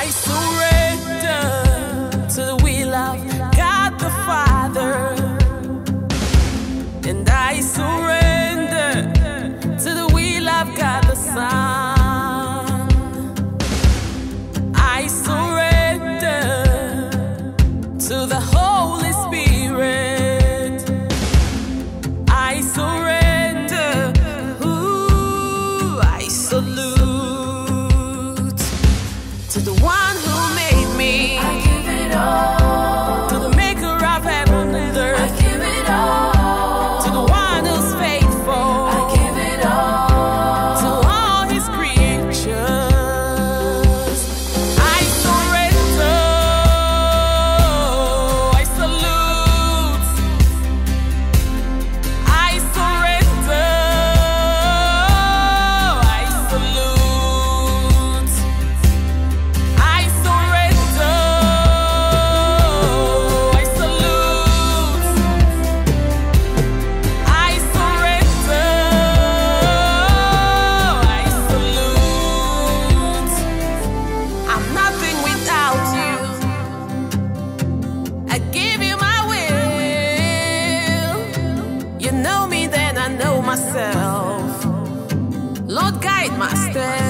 I surrender to the will of God the Father, and I surrender to the will of God the Son. I surrender to the Holy Spirit. I surrender. Ooh, I salute to the one who made me. I give it all to the maker of heaven and earth. I give it all to the one who's faithful. I give it all to all his creatures. I surrender. I salute. I surrender. I salute. I surrender. I salute. I surrender. I salute. I'm nothing without you. I give you my will. You know me, then I know myself. Lord, guide my steps.